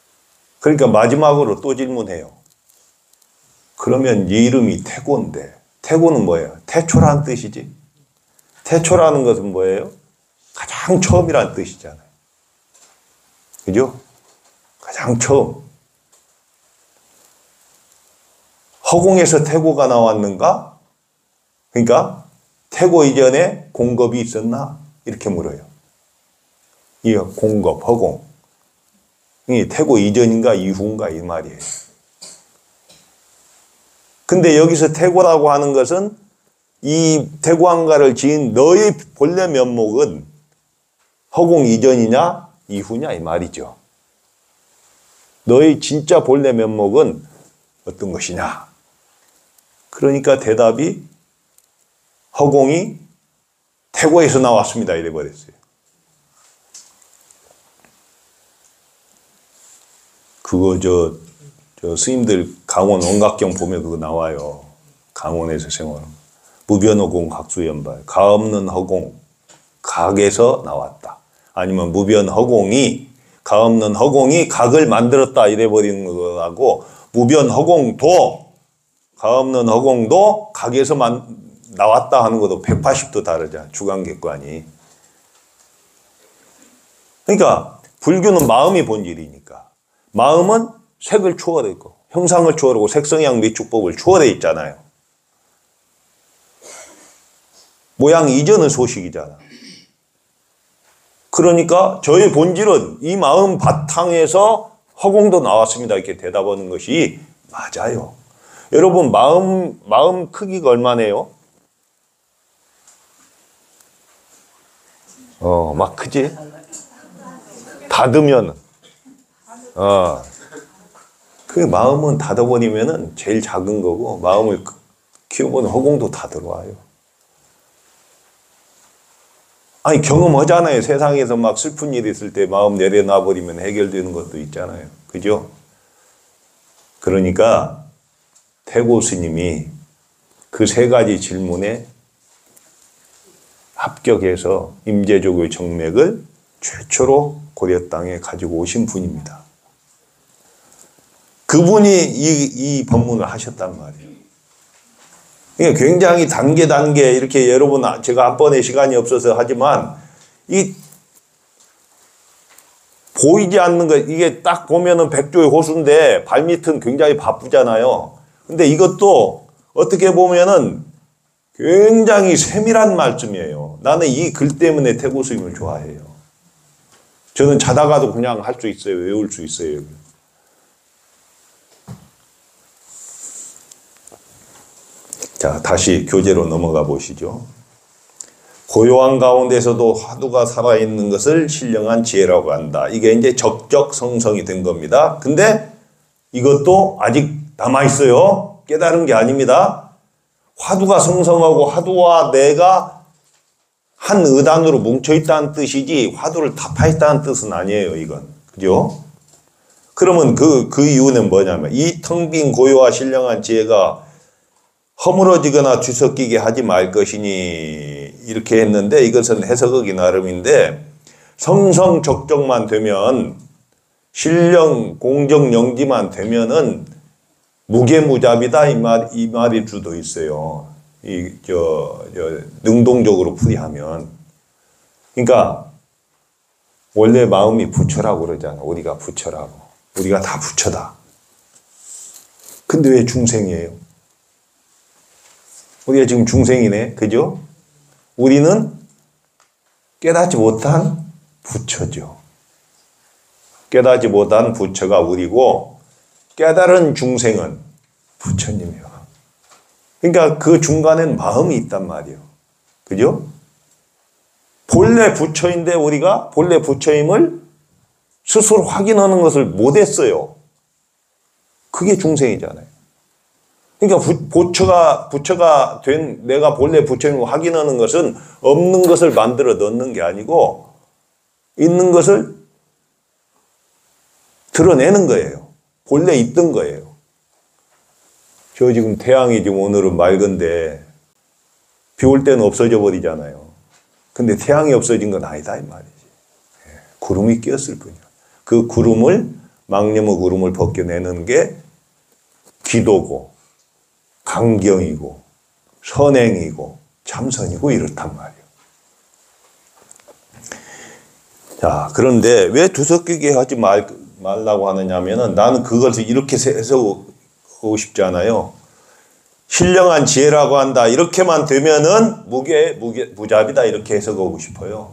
그러니까 마지막으로 또 질문해요. 그러면 네 이름이 태고인데 태고는 뭐예요? 태초라는 뜻이지. 태초라는 것은 뭐예요? 가장 처음이라는 뜻이잖아요. 그죠? 가장 처음. 허공에서 태고가 나왔는가? 그러니까 태고 이전에 공겁이 있었나? 이렇게 물어요. 이 공겁, 허공. 이 태고 이전인가 이후인가 이 말이에요. 근데 여기서 태고라고 하는 것은 이 태고한가를 지은 너의 본래 면목은 허공 이전이냐 이후냐 이 말이죠. 너의 진짜 본래 면목은 어떤 것이냐. 그러니까 대답이 허공이 태고에서 나왔습니다 이래 버렸어요. 그거 저 스님들 강원 원각경 보면 그거 나와요. 강원에서 생활. 무변허공 각수연발. 가 없는 허공. 각에서 나왔다. 아니면 무변허공이 가 없는 허공이 각을 만들었다 이래 버리는 거하고 무변허공도 가 없는 허공도 각에서 나왔다 하는 것도 180도 다르잖아. 주관객관이. 그러니까 불교는 마음이 본질이니까. 마음은 색을 초월했고 형상을 초월하고 색성향 미축법을 초월해 있잖아요. 모양 이전은 소식이잖아. 그러니까 저의 본질은 이 마음 바탕에서 허공도 나왔습니다. 이렇게 대답하는 것이 맞아요. 여러분 마음 크기가 얼마네요? 막 크지? 닫으면 그 마음은 닫아버리면은 제일 작은 거고 마음을 키워보는 허공도 다 들어와요. 아니 경험하잖아요. 세상에서 막 슬픈 일이 있을 때 마음 내려놔버리면 해결되는 것도 있잖아요. 그죠? 그러니까 태고 스님이 그 세 가지 질문에 합격해서 임재족의 정맥을 최초로 고려 땅에 가지고 오신 분입니다. 그분이 이 법문을 하셨단 말이에요. 그러니까 굉장히 단계 이렇게 여러분 제가 한 번에 시간이 없어서 하지만 이 보이지 않는 거 이게 딱 보면은 백조의 호수인데 발밑은 굉장히 바쁘잖아요. 근데 이것도 어떻게 보면은 굉장히 세밀한 말씀이에요. 나는 이 글 때문에 태고 스님을 좋아해요. 저는 자다가도 그냥 할 수 있어요. 외울 수 있어요. 자, 다시 교재로 넘어가 보시죠. 고요한 가운데서도 화두가 살아있는 것을 신령한 지혜라고 한다. 이게 이제 적적성성이 된 겁니다. 근데 이것도 아직 남아있어요. 깨달은 게 아닙니다. 화두가 성성하고 화두와 내가 한 의단으로 뭉쳐있다는 뜻이지 화두를 다 파있다는 뜻은 아니에요. 이건. 그죠? 그러면 그 이유는 뭐냐면 이 텅 빈 고요와 신령한 지혜가 허물어지거나 뒤섞이게 하지 말 것이니 이렇게 했는데 이것은 해석하기 나름인데 성성적정만 되면 신령 공정영지만 되면은 무게무잡이다 이 말일 수도 있어요. 능동적으로 풀이하면. 그러니까 원래 마음이 부처라고 그러잖아. 우리가 부처라고. 우리가 다 부처다. 근데 왜 중생이에요? 우리가 지금 중생이네. 그죠? 우리는 깨닫지 못한 부처죠. 깨닫지 못한 부처가 우리고 깨달은 중생은 부처님이요. 그러니까 그 중간엔 마음이 있단 말이에요. 그죠? 본래 부처인데 우리가 본래 부처임을 스스로 확인하는 것을 못했어요. 그게 중생이잖아요. 그러니까 부처가 된 내가 본래 부처임을 확인하는 것은 없는 것을 만들어 넣는 게 아니고 있는 것을 드러내는 거예요. 본래 있던 거예요. 저 지금 태양이 지금 오늘은 맑은데 비 올 때는 없어져 버리잖아요. 근데 태양이 없어진 건 아니다 이 말이지. 구름이 끼었을 뿐이야. 그 구름을 망념의 구름을 벗겨내는 게 기도고 강경이고 선행이고 참선이고 이렇단 말이에요. 자, 그런데 왜 두석기게 하지 말라고 하느냐면은 나는 그것을 이렇게 해석하고 싶지 않아요. 신령한 지혜라고 한다. 이렇게만 되면은 무잡이다. 이렇게 해석하고 싶어요.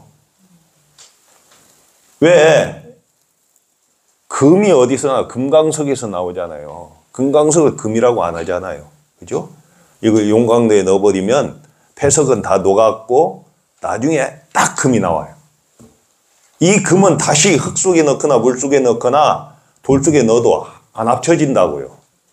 왜? 금이 어디서 금강석에서 나오잖아요. 금강석을 금이라고 안 하잖아요. 그죠? 이거 용광로에 넣어버리면 폐석은 다 녹았고 나중에 딱 금이 나와요. 이 금은 다시 흙 속에 넣거나 물 속에 넣거나 돌 속에 넣어도 안 합쳐진다고요.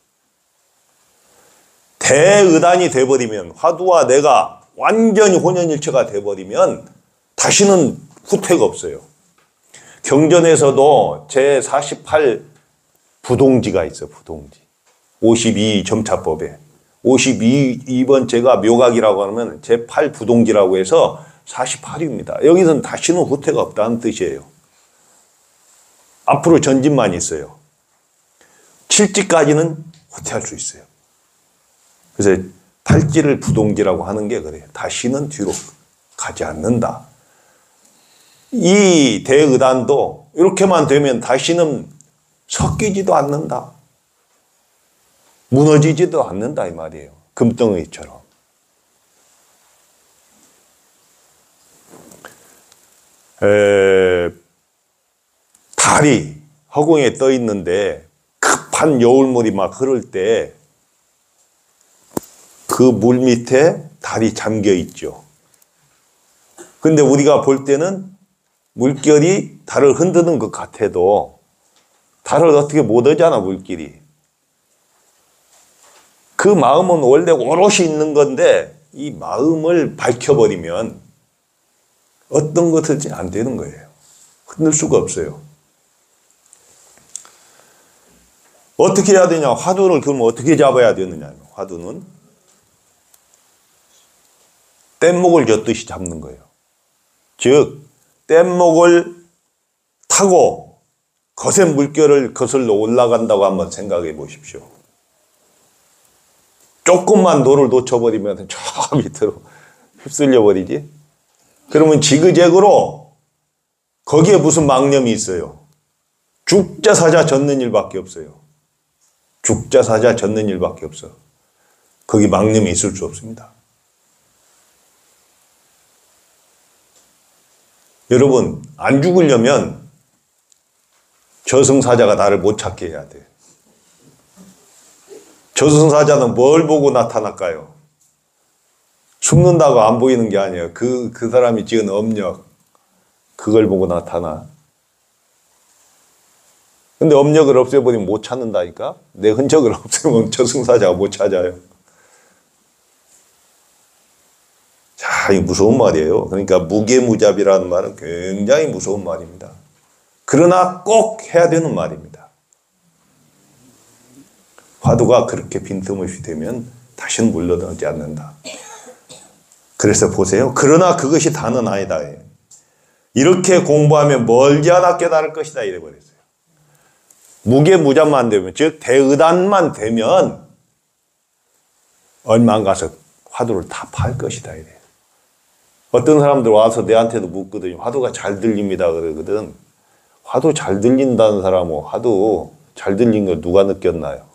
대의단이 돼버리면, 화두와 내가 완전히 혼연일체가 돼버리면 다시는 후퇴가 없어요. 경전에서도 제48 부동지가 있어요. 부동지. 52 점차법에 52번째가 묘각이라고 하면 제8 부동지라고 해서 48입니다. 여기서는 다시는 후퇴가 없다는 뜻이에요. 앞으로 전진만 있어요. 7지까지는 후퇴할 수 있어요. 그래서 8지를 부동지라고 하는 게 그래요. 다시는 뒤로 가지 않는다. 이 대의단도 이렇게만 되면 다시는 섞이지도 않는다. 무너지지도 않는다 이 말이에요. 금덩이처럼. 달이 허공에 떠 있는데 급한 여울물이 막 흐를 때 그 물 밑에 달이 잠겨 있죠. 근데 우리가 볼 때는 물결이 달을 흔드는 것 같아도 달을 어떻게 못 하잖아, 물길이. 그 마음은 원래 오롯이 있는 건데 이 마음을 밝혀버리면 어떤 것든지 안 되는 거예요. 흔들 수가 없어요. 어떻게 해야 되냐? 화두를 그럼 어떻게 잡아야 되느냐? 화두는 뗏목을 젓듯이 잡는 거예요. 즉 뗏목을 타고 거센 물결을 거슬러 올라간다고 한번 생각해 보십시오. 조금만 노를 놓쳐버리면 저 밑으로 휩쓸려 버리지. 그러면 지그재그로 거기에 무슨 망념이 있어요. 죽자사자 젓는 일밖에 없어요. 죽자사자 젓는 일밖에 없어. 거기 망념이 있을 수 없습니다. 여러분, 안 죽으려면 저승사자가 나를 못 찾게 해야 돼. 저승사자는 뭘 보고 나타날까요? 죽는다고 안 보이는 게 아니에요. 그 사람이 지은 업력, 그걸 보고 나타나. 근데 업력을 없애버리면 못 찾는다니까? 내 흔적을 없애면 저승사자가 못 찾아요. 자, 이 무서운 말이에요. 그러니까 무계무잡이라는 말은 굉장히 무서운 말입니다. 그러나 꼭 해야 되는 말입니다. 화두가 그렇게 빈틈없이 되면 다시는 물러나지 않는다. 그래서 보세요. 그러나 그것이 다는 아니다. 이렇게 공부하면 멀지 않아 깨달을 것이다. 이래버렸어요. 무계무잡만 되면, 즉 대의단만 되면 얼마 안 가서 화두를 다 팔 것이다. 이래요. 어떤 사람들 와서 내한테도 묻거든요. 화두가 잘 들립니다. 그러거든. 화두 잘 들린다는 사람은 화두 잘 들린 걸 누가 느꼈나요?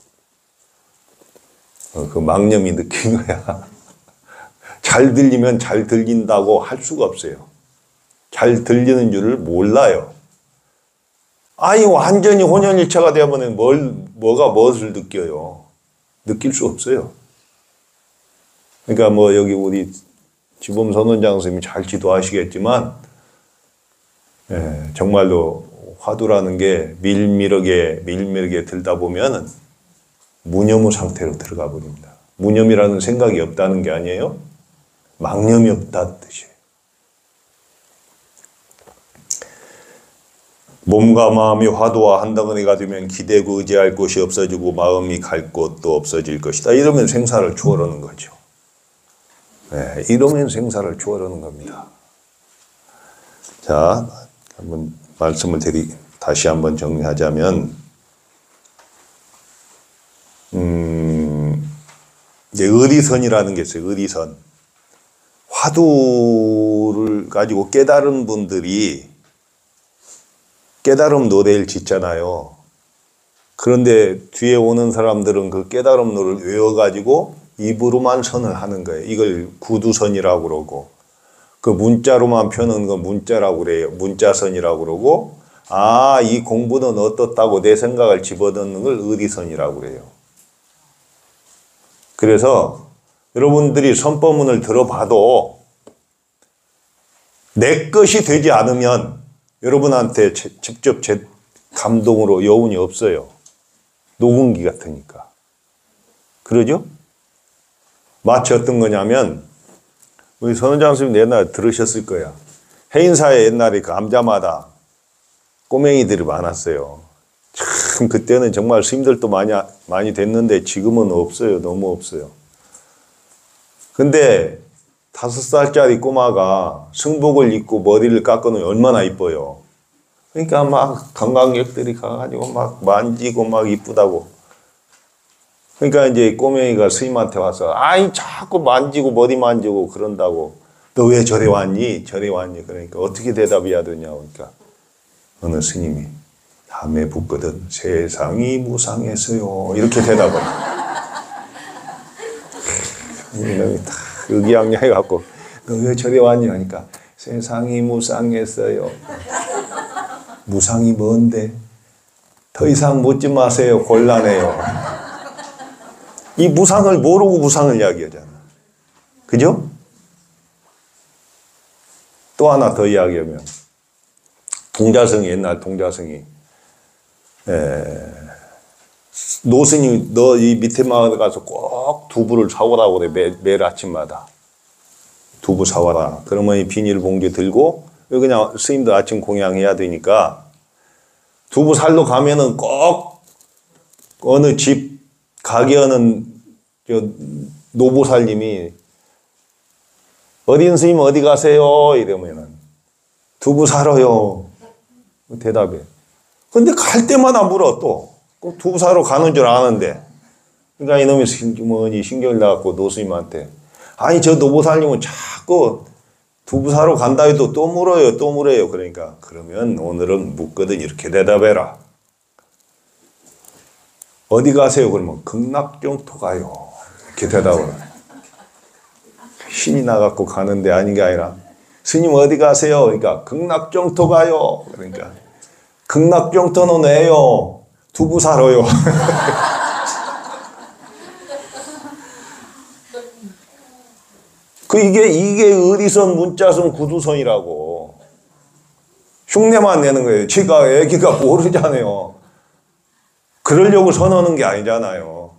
그 망념이 느낀 거야. 잘 들리면 잘 들린다고 할 수가 없어요. 잘 들리는 줄을 몰라요. 아니, 완전히 혼연일체가 되어버리면 뭐가 무엇을 느껴요? 느낄 수 없어요. 그러니까 뭐 여기 우리 지범선원장 선생님이 잘 지도하시겠지만, 정말로 화두라는 게 밀밀하게 들다 보면 무념의 상태로 들어가 버립니다. 무념이라는 생각이 없다는 게 아니에요. 망념이 없다는 뜻이에요. 몸과 마음이 화두와 한 덩어리가 되면 기대고 의지할 곳이 없어지고 마음이 갈 곳도 없어질 것이다. 이러면 생사를 초월하는 거죠. 이러면 생사를 초월하는 겁니다. 자, 한번 말씀을 다시 한번 정리하자면, 이제 의리선이라는 게 있어요. 의리선. 화두를 가지고 깨달은 분들이 깨달음 노래를 짓잖아요. 그런데 뒤에 오는 사람들은 그 깨달음 노래를 외워가지고 입으로만 선을 하는 거예요. 이걸 구두선이라고 그러고, 그 문자로만 펴는 거 문자라고 그래요. 문자선이라고 그러고, 아, 이 공부는 어떻다고 내 생각을 집어넣는 걸 의리선이라고 그래요. 그래서 여러분들이 선법문을 들어봐도 내 것이 되지 않으면 여러분한테 직접 제 감동으로 여운이 없어요. 녹음기 같으니까. 그러죠? 마치 어떤 거냐면, 우리 선원장 선생님 옛날에 들으셨을 거야. 해인사에 옛날에 그 암자마다 꼬맹이들이 많았어요. 참 그때는 정말 스님들도 많이 됐는데 지금은 없어요. 너무 없어요. 근데 5살짜리 꼬마가 승복을 입고 머리를 깎아놓으면 얼마나 이뻐요. 그러니까 막 관광객들이 가가지고 막 만지고 막 이쁘다고. 그러니까 이제 꼬맹이가 스님한테 와서, 아이 자꾸 만지고 머리 만지고 그런다고. 너 왜 절에 왔니? 절에 왔니? 그러니까 어떻게 대답해야 되냐고. 그러니까 어느 스님이 담에 붙거든 세상이 무상해서요. 이렇게 대답을. 이놈이 다 의기양양해갖고 너 왜 절에 왔니? 하니까 세상이 무상했어요. 무상이 뭔데? 더 이상 묻지 마세요. 곤란해요. 이 무상을 모르고 무상을 이야기하잖아. 그죠? 또 하나 더 이야기하면, 동자성이, 옛날 동자성이, 노스님, 너 이 밑에 마을 가서 꼭 두부를 사오라고 그래. 매일 아침마다. 두부 사와라. 그러면 이 비닐봉지 들고, 그냥 스님도 아침 공양해야 되니까, 두부 살러 가면은 꼭 어느 집, 가게 하는 노보살님이 어린 스님 어디 가세요? 이러면은 두부 사러요. 대답해. 근데 갈 때마다 물어 또. 꼭 두부 사러 가는 줄 아는데. 그러니까 이놈이 신경을 나갖고 노스님한테, 아니 저 노보살님은 자꾸 두부 사러 간다 해도 또 물어요. 또 물어요. 그러니까 그러면 오늘은 묻거든 이렇게 대답해라. 어디 가세요? 그러면 극락정토 가요. 이렇게 대답을. 신이 나갖고 가는데 아닌 게 아니라, 스님 어디 가세요? 그러니까 극락정토 가요. 그러니까 극락정토는 왜요? 두부 사러요. 이게 의리선, 문자선, 구두선이라고. 흉내만 내는 거예요. 지가 애기가 모르잖아요. 그러려고 선하는 게 아니잖아요.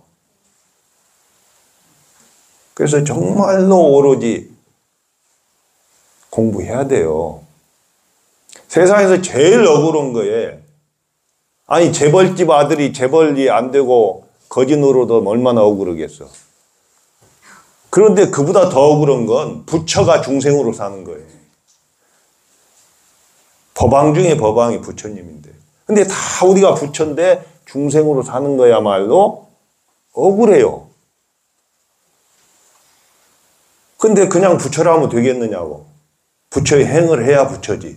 그래서 정말로 오로지 공부해야 돼요. 세상에서 제일 억울한 거에, 아니 재벌집 아들이 재벌이 안 되고 거지 노릇하면 얼마나 억울하겠어. 그런데 그보다 더 억울한 건 부처가 중생으로 사는 거예요. 법왕 중에 법왕이 부처님인데. 근데 다 우리가 부처인데 중생으로 사는 거야말로 억울해요. 근데 그냥 부처라면 되겠느냐고. 부처의 행을 해야 부처지.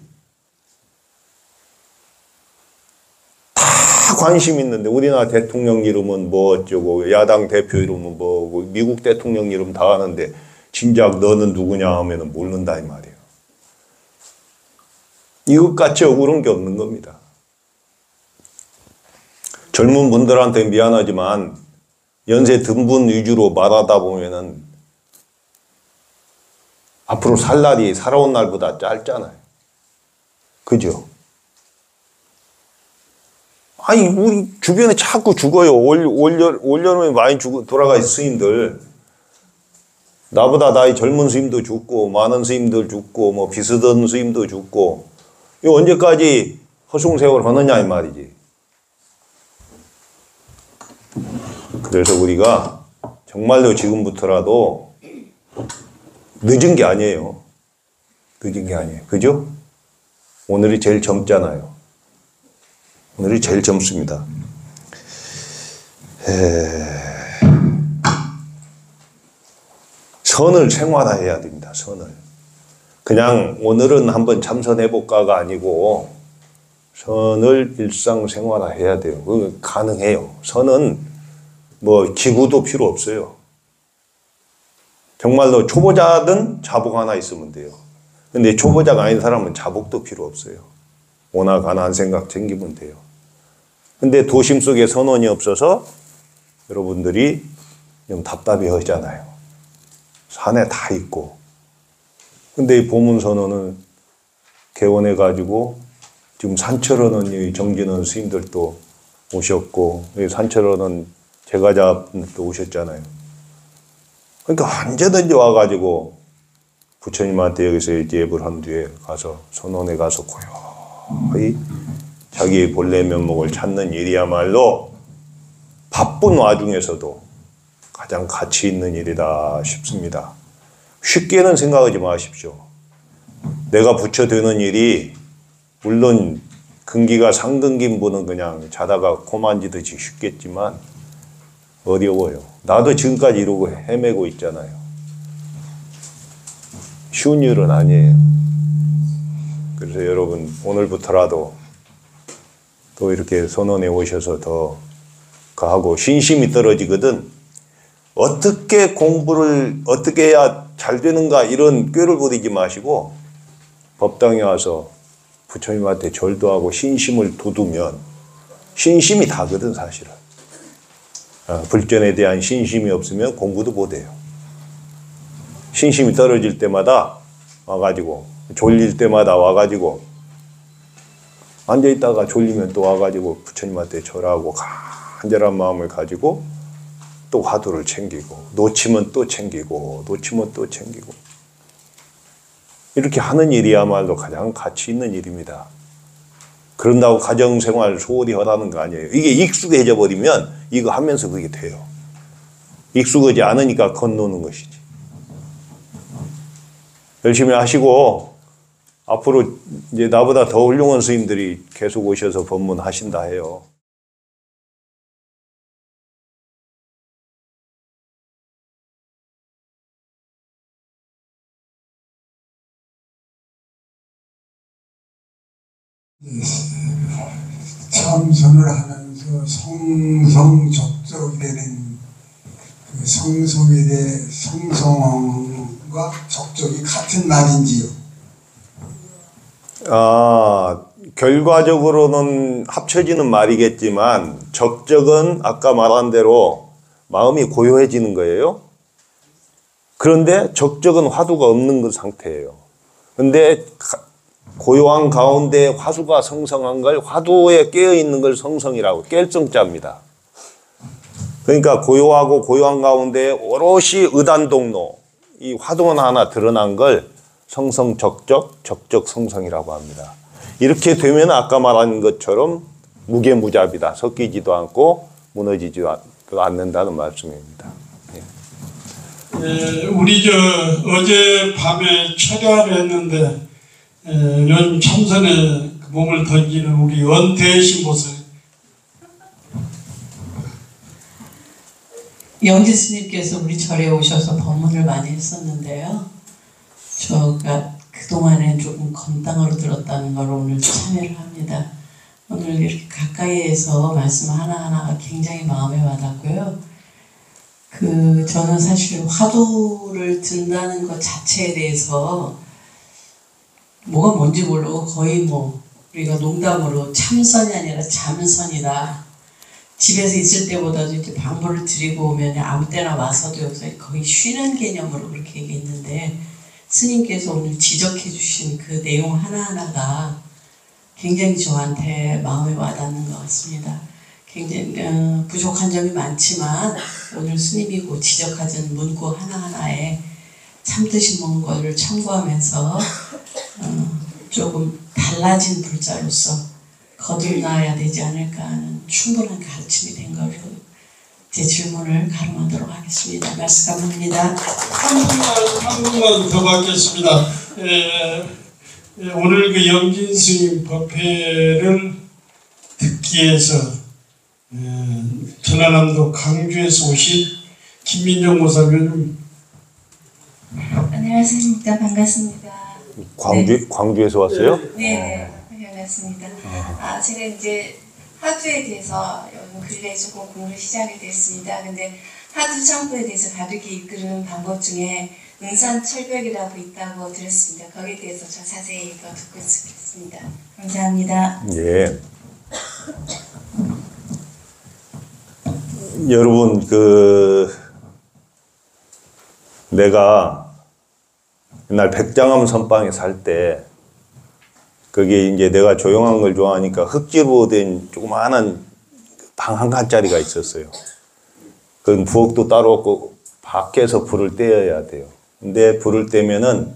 다 관심 있는데 우리나라 대통령 이름은 뭐 어쩌고, 야당 대표 이름은 뭐고, 미국 대통령 이름 다 아는데 진작 너는 누구냐 하면 모른다 이 말이에요. 이것같이 억울한 게 없는 겁니다. 젊은 분들한테 미안하지만 연세 든 분 위주로 말하다 보면은 앞으로 살 날이 살아온 날보다 짧잖아요. 그죠? 아니, 우리 주변에 자꾸 죽어요. 올여름에 많이 돌아가신 스님들. 나보다 나이 젊은 스님도 죽고, 많은 스님들 죽고, 뭐 비슷한 스님도 죽고, 이거 언제까지 허송세월 하느냐 이 말이지. 그래서 우리가 정말로 지금부터라도 늦은 게 아니에요. 늦은 게 아니에요. 그죠? 오늘이 제일 젊잖아요. 오늘이 제일 젊습니다. 선을 생활화해야 됩니다. 선을. 그냥 오늘은 한번 참선해볼까가 아니고 선을 일상생활화해야 돼요. 그거 가능해요. 선은 뭐 기구도 필요 없어요. 정말로 초보자든 자복 하나 있으면 돼요. 근데 초보자가 아닌 사람은 자복도 필요 없어요. 오나 가나 한 생각 챙기면 돼요. 근데 도심 속에 선원이 없어서 여러분들이 좀 답답해 하잖아요. 산에 다 있고. 근데 이 보문선언은 개원해가지고 지금 산철원은 정진원 스님들도 오셨고, 산철원은 제가자분들도 오셨잖아요. 그러니까 언제든지 와가지고 부처님한테 여기서 예불 한 뒤에 가서 선원에 가서 고요히 자기의 본래 면목을 찾는 일이야말로 바쁜 와중에서도 가장 가치 있는 일이다 싶습니다. 쉽게는 생각하지 마십시오. 내가 부처 되는 일이 물론 근기가 상근기인 분은 그냥 자다가 코 만지듯이 쉽겠지만 어려워요. 나도 지금까지 이러고 헤매고 있잖아요. 쉬운 일은 아니에요. 그래서 여러분 오늘부터라도 또 이렇게 선언에 오셔서 더 하고 신심이 떨어지거든. 어떻게 공부를 어떻게 해야 잘 되는가 이런 꾀를 부리지 마시고 법당에 와서 부처님한테 절도 하고 신심을 돋우면 신심이 다거든 사실은. 불전에 대한 신심이 없으면 공부도 못해요. 신심이 떨어질 때마다 와가지고 졸릴 때마다 와가지고 앉아있다가 졸리면 또 와가지고 부처님한테 절하고 간절한 마음을 가지고 또 화두를 챙기고 놓치면 또 챙기고 놓치면 또 챙기고 이렇게 하는 일이야말로 가장 가치 있는 일입니다. 그런다고 가정생활 소홀히 하라는 거 아니에요. 이게 익숙해져 버리면 이거 하면서 그게 돼요. 익숙하지 않으니까 건너는 것이지. 열심히 하시고 앞으로 이제 나보다 더 훌륭한 스님들이 계속 오셔서 법문하신다 해요. 참선을 하면서 성성적적이 되는 그 성성에 대해 성성과 적적이 같은 말인지요? 결과적으로는 합쳐지는 말이겠지만 적적은 아까 말한 대로 마음이 고요해지는 거예요. 그런데 적적은 화두가 없는 그 상태예요. 근데 고요한 가운데 화두가 성성한 걸 화두에 깨어있는 걸 성성이라고 깰성자입니다. 그러니까 고요하고 고요한 가운데 오롯이 의단동로 이 화두만 하나 드러난 걸 성성 적적 적적 성성이라고 합니다. 이렇게 되면 아까 말한 것처럼 무게무잡이다. 섞이지도 않고 무너지지도 않는다는 말씀입니다. 우리 어제 밤에 철야를 했는데 요즘 참선에 몸을 던지는 우리 원태신 모습 영지 스님께서 우리 절에 오셔서 법문을 많이 했었는데요. 저가 그동안에 조금 건당으로 들었다는 걸 오늘 참여를 합니다. 오늘 이렇게 가까이에서 말씀 하나하나가 굉장히 마음에 와닿고요. 저는 사실 화두를 든다는 것 자체에 대해서 뭐가 뭔지 모르고 거의 우리가 농담으로 참선이 아니라 잠선이다. 집에서 있을 때보다도 이렇게 방부를 드리고 오면 아무 때나 와서도 여기서 거의 쉬는 개념으로 그렇게 얘기했는데 스님께서 오늘 지적해 주신 그 내용 하나하나가 굉장히 저한테 마음에 와닿는 것 같습니다. 굉장히 부족한 점이 많지만 오늘 스님이 지적하신 문구 하나하나에 참듯이 먹은 것을 참고하면서 조금 달라진 불자로서 거듭나야 되지 않을까 하는 충분한 가르침이 된 걸로 제 질문을 가름하도록 하겠습니다. 말씀 감사합니다. 한 분만 더 받겠습니다. 오늘 그 영진 스님 법회를 듣기 위해서 전라남도 강주에서 오신 김민정 모사님 안녕하십니까. 반갑습니다. 광주에서 왔어요? 네, 반갑습니다. 제가 이제 화두에 대해서 근래 조금 공부를 시작이 됐습니다. 근데 화두 창포에 대해서 바르게 이끄는 방법 중에 은산철벽이라고 있다고 들었습니다. 거기에 대해서 좀 자세히 더 듣고 싶겠습니다. 감사합니다. 예. 여러분, 내가 옛날 백장암 선방에 살 때, 거기에 이제 내가 조용한 걸 좋아하니까 흙집으로 된 조그마한 방 한 칸짜리가 있었어요. 그건 부엌도 따로 없고, 밖에서 불을 떼어야 돼요. 근데 불을 떼면은,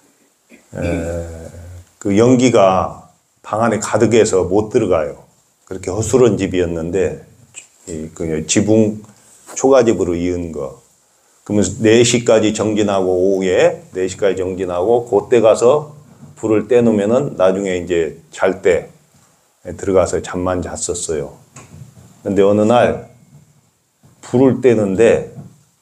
그 연기가 방 안에 가득해서 못 들어가요. 그렇게 허술한 집이었는데, 그 지붕 초가집으로 이은 거. 그러면 4시까지 정진하고, 오후에 4시까지 정진하고, 그때 가서 불을 떼놓으면은 나중에 이제 잘 때 들어가서 잠만 잤었어요. 근데 어느 날 불을 떼는데,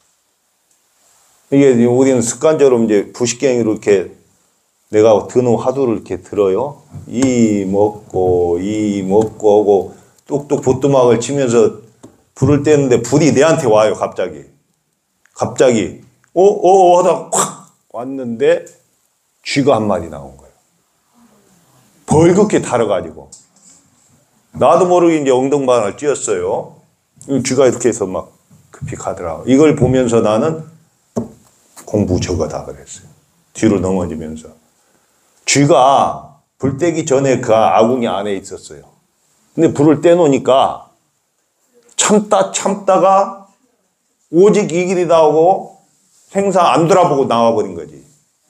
이게 우리는 습관적으로 이제 부식갱이로 이렇게 내가 드는 화두를 이렇게 들어요. 이 먹고 하고 뚝뚝 보뚜막을 치면서 불을 떼는데 불이 내한테 와요, 갑자기. 하다가 콱 왔는데 쥐가 한 마리 나온 거예요. 벌겋게 달아가지고. 나도 모르게 이제 엉덩방아를 찧었어요. 쥐가 이렇게 해서 막 급히 가더라고. 이걸 보면서 나는 공부 저거다 그랬어요. 뒤로 넘어지면서. 쥐가 불 떼기 전에 그 아궁이 안에 있었어요. 근데 불을 떼놓으니까 참다가 오직 이 길이 나오고 생사 안 돌아보고 나와버린 거지.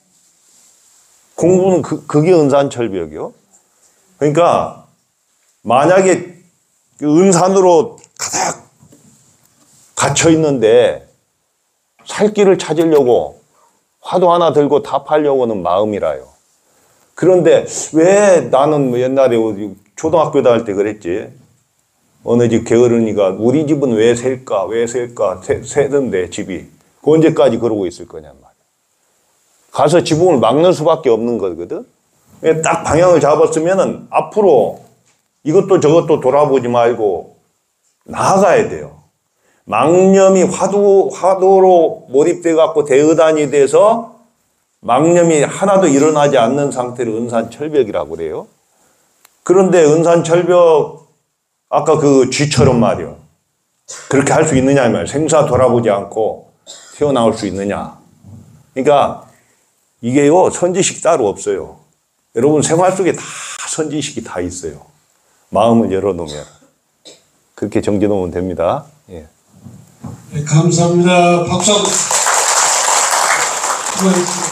공부는 그게 은산철벽이요. 그러니까 만약에 은산으로 가득 갇혀 있는데 살 길을 찾으려고 화두 하나 들고 답하려고는 마음이라요. 그런데 왜 나는 옛날에 초등학교 다닐 때 그랬지. 어느 집 게으르니가 우리 집은 왜 셀까 세던데 집이. 그 언제까지 그러고 있을 거냔 말이야. 가서 지붕을 막는 수밖에 없는 거거든. 딱 방향을 잡았으면은 앞으로 이것도 저것도 돌아보지 말고 나아가야 돼요. 망념이 화두로 몰입돼 갖고 대의단이 돼서 망념이 하나도 일어나지 않는 상태를 은산철벽이라고 그래요. 그런데 은산철벽 아까 그 쥐처럼 말이요. 그렇게 할 수 있느냐 말이에요. 생사 돌아보지 않고 튀어나올 수 있느냐. 그러니까 이게요, 선지식 따로 없어요. 여러분 생활 속에 다 선지식이 다 있어요. 마음을 열어놓으면. 그렇게 정지놓으면 됩니다. 예. 네, 감사합니다. 박수 한번.